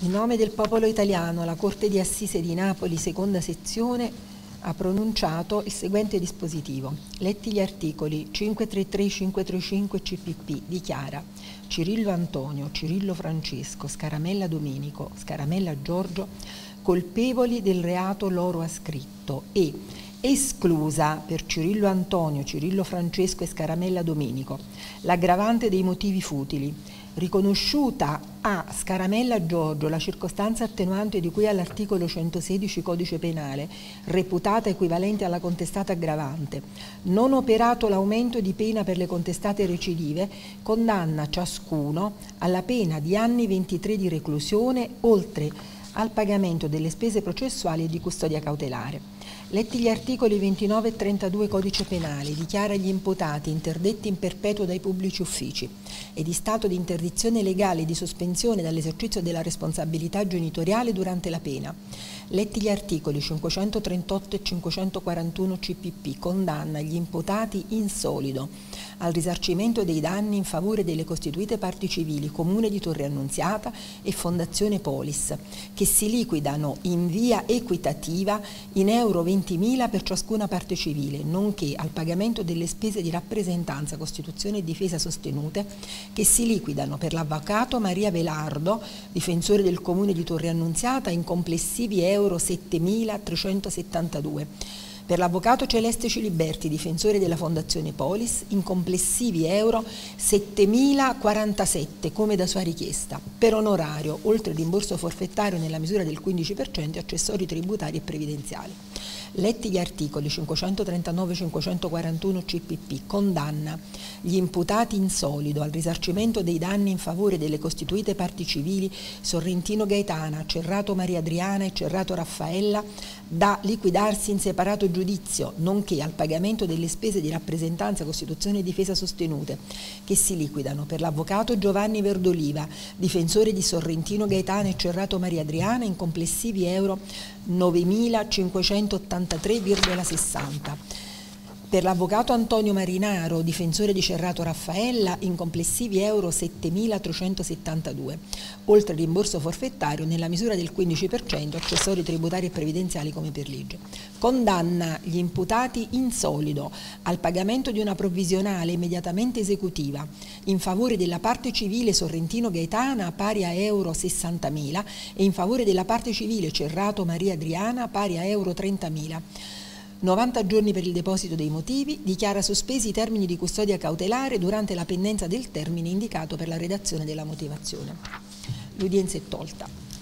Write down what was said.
In nome del popolo italiano, la Corte di Assise di Napoli, seconda sezione, ha pronunciato il seguente dispositivo. Letti gli articoli 533, 535 CPP, dichiara Cirillo Antonio, Cirillo Francesco, Scaramella Domenico, Scaramella Giorgio, colpevoli del reato loro ascritto e esclusa per Cirillo Antonio, Cirillo Francesco e Scaramella Domenico l'aggravante dei motivi futili, riconosciuta a Scaramella Giorgio la circostanza attenuante di cui all'articolo 116 Codice Penale, reputata equivalente alla contestata aggravante, non operato l'aumento di pena per le contestate recidive, condanna ciascuno alla pena di anni 23 di reclusione, oltre al pagamento delle spese processuali e di custodia cautelare. Letti gli articoli 29 e 32 Codice Penale, dichiara gli imputati interdetti in perpetuo dai pubblici uffici e di stato di interdizione legale e di sospensione dall'esercizio della responsabilità genitoriale durante la pena. Letti gli articoli 538 e 541 CPP, condanna gli imputati in solido al risarcimento dei danni in favore delle costituite parti civili Comune di Torre Annunziata e Fondazione Polis, che si liquidano in via equitativa in euro 20.000 per ciascuna parte civile, nonché al pagamento delle spese di rappresentanza, costituzione e difesa sostenute, che si liquidano per l'avvocato Maria Velardo, difensore del Comune di Torre Annunziata, in complessivi euro 7.372. Per l'avvocato Celeste Ciliberti, difensore della Fondazione Polis, in complessivi euro 7.047, come da sua richiesta, per onorario, oltre al rimborso forfettario nella misura del 15%, accessori tributari e previdenziali. Letti gli articoli 539-541 CPP, condanna gli imputati in solido al risarcimento dei danni in favore delle costituite parti civili Sorrentino Gaetana, Cerrato Maria Adriana e Cerrato Raffaella, da liquidarsi in separato giudizio, nonché al pagamento delle spese di rappresentanza, costituzione e difesa sostenute, che si liquidano per l'avvocato Giovanni Verdoliva, difensore di Sorrentino Gaetana e Cerrato Maria Adriana, in complessivi euro 9.583,60. Per l'avvocato Antonio Marinaro, difensore di Cerrato Raffaella, in complessivi euro 7.372, oltre al rimborso forfettario nella misura del 15%, accessori tributari e previdenziali come per legge. Condanna gli imputati in solido al pagamento di una provvisionale immediatamente esecutiva in favore della parte civile Sorrentino Gaetana pari a euro 60.000 e in favore della parte civile Cerrato Maria Adriana pari a euro 30.000. 90 giorni per il deposito dei motivi, dichiara sospesi i termini di custodia cautelare durante la pendenza del termine indicato per la redazione della motivazione. L'udienza è tolta.